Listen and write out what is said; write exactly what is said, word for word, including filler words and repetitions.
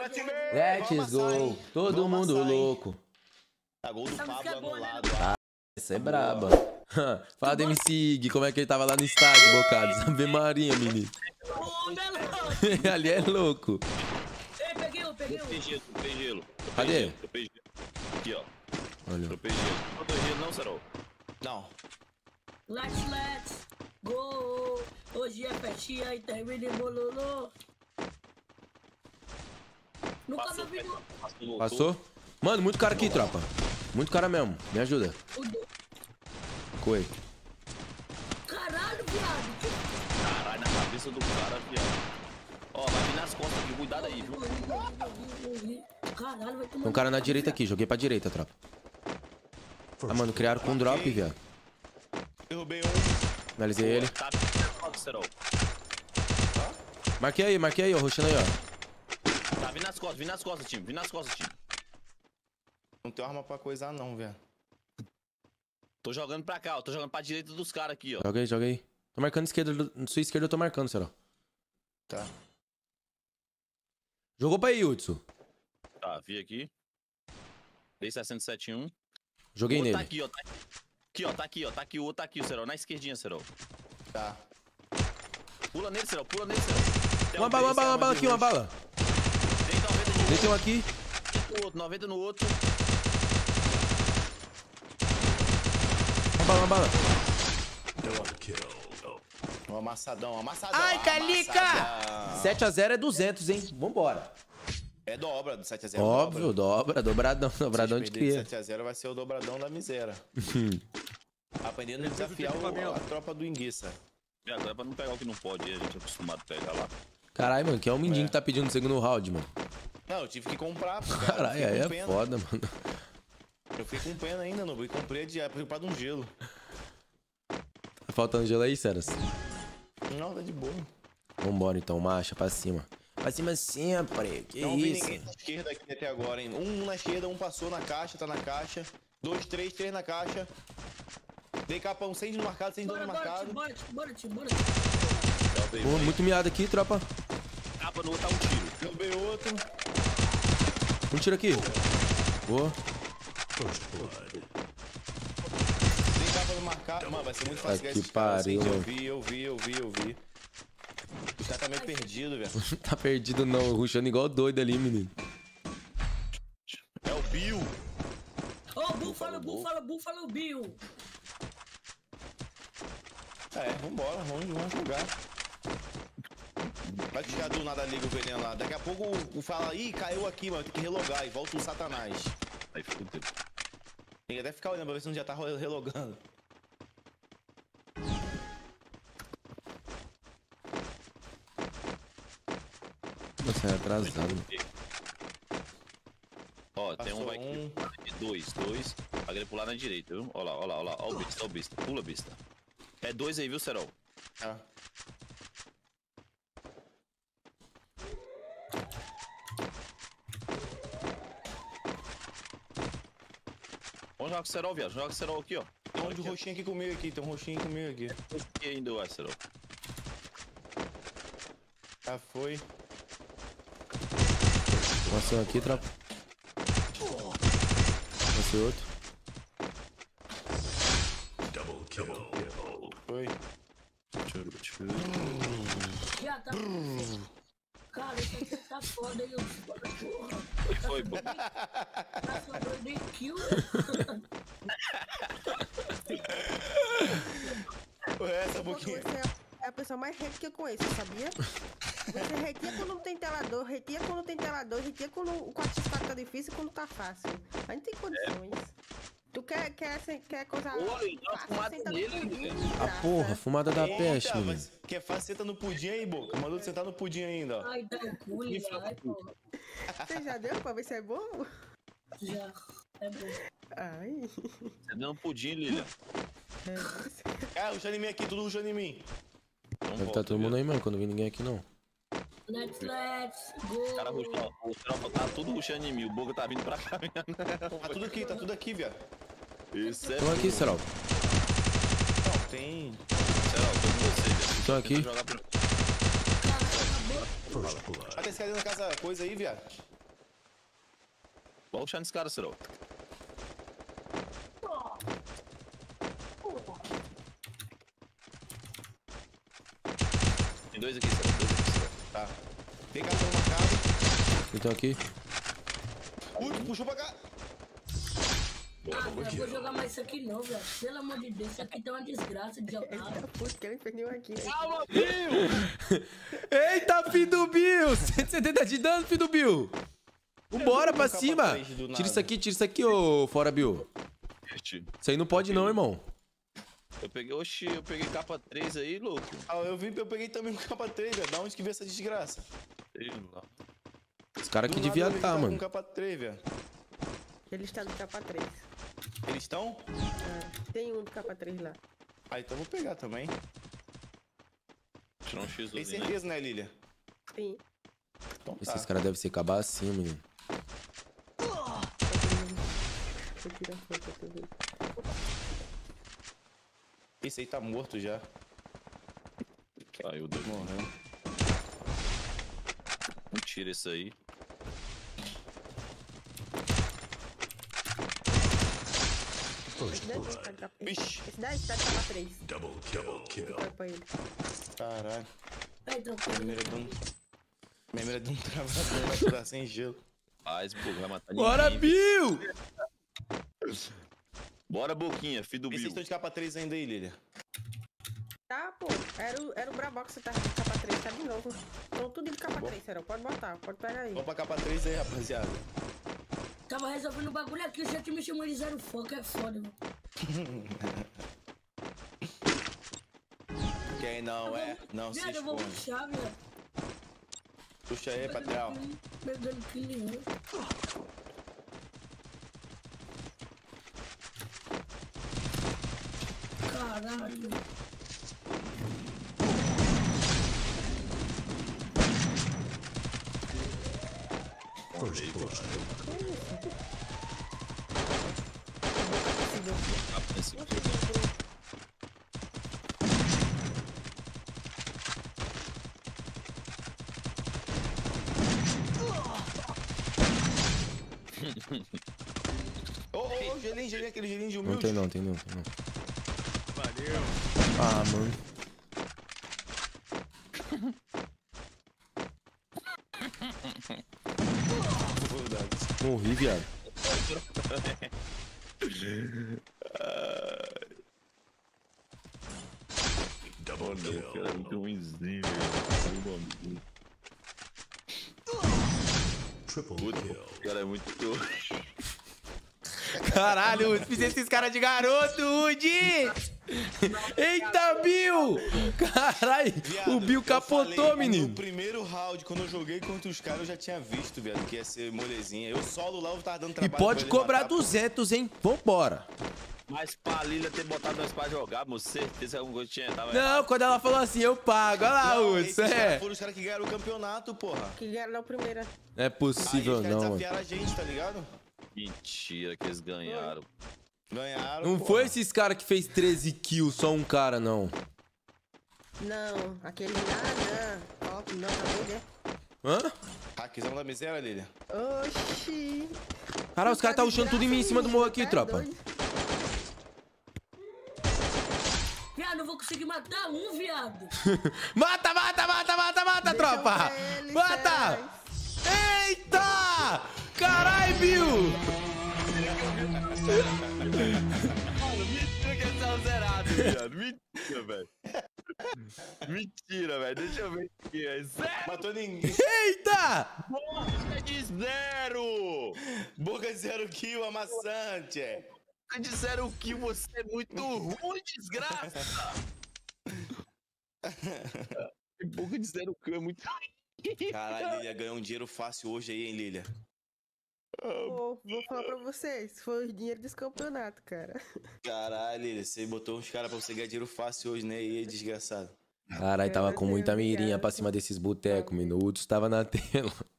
Let's go. Todo mundo louco. A gol do Pablo anulado. Ah, essa é braba. Fala do M C Ig, como é que ele tava lá no estádio, Bocados? Ave Maria, menino. Ali é louco. Ei, peguei um, peguei um. Tropei gelo, tropei gelo. Cadê? Tropei gelo. Aqui, ó. Olha. Tropei gelo. Não tropei gelo não, Serol? Não. Let's, let's go. Hoje é festinha e termina em bololô. Nunca Passou, não vi no... passou, Passou? Mano, muito cara aqui, tropa. Muito cara mesmo. Me ajuda. Coi. Caralho, viado. Caralho, na cabeça do cara, viado. Ó, vai vir nas costas aqui. Cuidado aí, viu? Caralho, vai tomar... Tem um cara na direita aqui. Joguei pra direita, tropa. Ah, mano, criaram com drop, viado. Derrubei um. Finalizei ele. Tá, Serol. Marquei aí, marquei aí, ó. Rushando aí, ó. Tá, vim nas costas, vim nas costas, time. Vim nas costas, time. Não tem arma pra coisar não, velho. Tô jogando pra cá, ó. Tô jogando pra direita dos caras aqui, ó. Joga aí, joga aí. Tô marcando esquerda. Na sua esquerda eu tô marcando, Serol. Tá. Jogou pra aí, Hudson. Tá, vi aqui. Dei sessenta e sete um. Joguei O outro nele. tá aqui, ó. Tá aqui, ó. Tá aqui, ó. Tá aqui, o outro tá aqui, o Serol. Na esquerdinha, Serol. Tá. Pula nele, Serol. Pula nele, Serol. Tem Uma um bala, uma base, bala, uma bala de aqui, uma roxo. bala. Tem noventa de Deitei um aqui. no outro, noventa no outro. Uma bala, uma bala. Um amassadão, um amassadão. Ai, Calica! amassadão. sete a zero é duzentos, hein? Vambora. É dobra do sete a zero. Óbvio, dobra, dobradão, dobradão de cria. sete a zero vai ser o dobradão da miséria. Aprendendo a desafiar o, a tropa do Enguiça. E agora é pra não pegar o que não pode, a gente é acostumado a pegar lá. Caralho, mano, que é o Mindinho É. que tá pedindo no segundo round, mano. Não, eu tive que comprar, pô, cara. Caralho, Eu aí fiquei é com pena. foda, mano. Eu fiquei com pena ainda, não. E comprei de preocupado um gelo. Tá faltando gelo aí, Ceras? Não, tá de boa. Vambora então, marcha pra cima. Pra cima sempre, que Não vi isso? ninguém na esquerda aqui até agora, hein. Um na esquerda, um passou na caixa, tá na caixa. Dois, três, três na caixa. Dei capão, seis no marcado, seis no Bora, bora, marcado. tio, bora, tio, bora, tio, bora. Pô, muito miado aqui, tropa. Capa no outro tá um tiro. Derrubei outro. Um tiro aqui. Boa. Dei capa no marcado. Mano, vai ser muito fácil Ai, ganhar que esses caras, pariu, assim, mano. Eu vi, eu vi, eu vi, eu vi. O cara tá meio perdido, velho. Tá perdido não, rushando igual doido ali, menino. É o Bill. Ô, Búfalo, Búfalo, Búfalo, Bill. É, vambora, vamos, vamos jogar. Vai tirar do nada liga o veneno lá. Daqui a pouco o, o fala, ih, caiu aqui, mano, tem que relogar e volta o satanás. Aí fudeu. Tem que até ficar olhando pra ver se não já tá relogando. Você é atrasado. Ó, tem um Passou vai aqui. um. Dois, dois. Vai querer pular na direita, viu? Ó lá, ó lá, ó lá. Ó o besta, ó o besta. Pula, besta. É dois aí, viu, Serol? Ah. Vamos jogar com o Serol, viado. Joga com o Serol aqui, ó. Tem um de roxinho aqui comigo aqui, tem um roxinho comigo aqui. E ainda vai, Serol. Já foi. Passou aqui, tropa. Passou outro. Foi. Já tá... Cara, isso aqui tá foda, hein, porra. Foi, foi, bom. Tá sobrando nem kill. Essa um Porque pouquinho. você é a pessoa mais reta que eu conheço, sabia? Você retia quando não tem telador, retia quando tem telador, retia quando o quatro x quatro tá difícil e quando tá fácil. Aí não tem condições. Tu quer, quer, quer coisa Oi, dá uma fumada senta no nele, pudim, velho. A desgraça. porra, fumada da peste, Eita, menino. mas que é fácil, senta no pudim aí, Boca. Mandou sentar no pudim ainda, ó. Ai, dá um cule, vai, pô. Você já deu pra ver se é bom? Já. É bom. Ai. Você deu um pudim, Lilian. Ah, rushando em mim aqui, tudo rushando em mim. Então Deve volta, tá todo mundo viu? aí mesmo, quando não vi ninguém aqui não. Let's, let's go. O cara rushou, o tropa tá tudo rushando em mim. O Boga tá vindo pra cá. Tá tudo aqui, tá tudo aqui, viado. Isso é. Estão aqui, Serol. Não, tem. Serol, tô com você, velho. Estão aqui. Jogar pra... Ah, tem esse cara na casa, coisa aí, viado. Vou puxar nesse cara, Serol. Tem dois aqui, Serol. Dois aqui, Serol. Tá. Tem cartão marcado. Então aqui. Ui, puxou pra cá. Ah, velho, vou jogar mais isso aqui não, velho. Pelo amor de Deus, isso aqui tá uma desgraça de Ele jogar. tá puto, que ele fez nenhum aqui. Calma, Bill! Eita, filho do Bill! cento e setenta de dano, filho do Bill! Vambora pra capa cima! três do nada. Tira isso aqui, tira isso aqui, ô fora Bill. Isso aí não pode não, irmão. Eu peguei, oxi, eu peguei capa três aí, louco. Ah, eu vim, eu peguei também o capa três, velho. Da onde que veio essa desgraça? Sei lá. Os caras que Do nada devia eu vi que estar, tava mano. com capa três, velho. Ele está no capa três. Eles estão? Ah, tem um do capa três lá. Ah, então eu vou pegar também. Tirar um X Tem dois, né? certeza, né, Lilia? Sim. Então tá. Esses caras devem ser cabacinho, menino. Vou tirar foto pra tu ver. Esse aí tá morto já. Caiu, Deus. Morreu. Tira isso aí. Esse daí tá de capa- Vixe. Esse daí tá de capa três. Double, double kill. Pra ele. Caralho. Vai, tranquilo. Minha mira de um... Minha mira de um travador vai curar sem gelo. Faz, pô, vai matar Bora, ninguém. Bill! Bora, Boquinha, filho do Vê se Bill. estão de capa três ainda aí, Lilia. Tá, pô. Era o, era o Brabox que tava de capa três, tá de novo. Então tudo de capa três, Serol. Pode botar, pode pegar aí. Vamos pra capa três aí, rapaziada. Tava resolvendo o bagulho aqui, o gente me chamou de zero foco, é foda, mano. Quem não é, não se Viado, eu vou esconde. puxar, viado. Puxa aí, patrão. Pegando kill nenhum. Caralho. Capa nesse aqui. Ô, ô, ô, gelinho, gelinho, aquele gelinho de Não humilde. tem não, tem não, tem não. Valeu. Ah, mano. Verdade. Morri, viado. Double kill. Cara, é muito ruimzinho, velho. Triple kill. Cara, é muito... Caralho, Udi, fiz esses caras de garoto, Udi! Eita, Bill! Caralho, Viado, o Bill eu capotou, falei, menino. No primeiro round, quando eu joguei contra os caras, eu já tinha visto, velho, que ia ser molezinha. Eu solo lá, eu tava dando E trabalho. pode pra ele cobrar matar, pô. duzentos, hein? Vambora. Mas pra Lilia ter botado nós pra jogar, com certeza que alguma coisa tinha. Tava Não, quando ela falou assim, eu pago. Olha lá, Não, Udi, esses isso é. caras foram os caras que ganharam o campeonato, porra. Que ganharam o primeiro. Não é Aí possível, os caras não, mano. desafiaram a gente, tá ligado? Mentira que eles ganharam. Ganharam, Não porra. foi esses caras que fez treze kills, só um cara, não. Não, aquele lá, não. Ó, não, tá doido, é? Hã? Hackzão da miséria, Lilia. Oxi. Caralho, os caras tá rushando tudo em mim, em cima do morro aqui, Tá tropa. doido. Viado, eu vou conseguir matar um, viado. Mata, mata, mata, mata, mata, Deixa tropa! pra ele, Mata! Cés. Eita! Carai, Bill! Mano, mentira que eles são zerados, viado. Mentira, velho. Mentira, velho. Deixa eu ver aqui. É zero Matou ninguém. Eita! de zero! Boca de zero kill, amassante. é. Disseram que você é muito ruim, desgraça! Boca de zero kill é muito ruim. Caralho, Lilia ganhou um dinheiro fácil hoje aí, hein, Lilia? Pô, vou falar pra vocês. Foi o dinheiro desse campeonato, cara. Caralho, Lilia, você botou uns caras pra você ganhar dinheiro fácil hoje, né? E aí, desgraçado. Caralho, tava com muita mirinha Obrigado. pra cima desses botecos, minutos, tava na tela.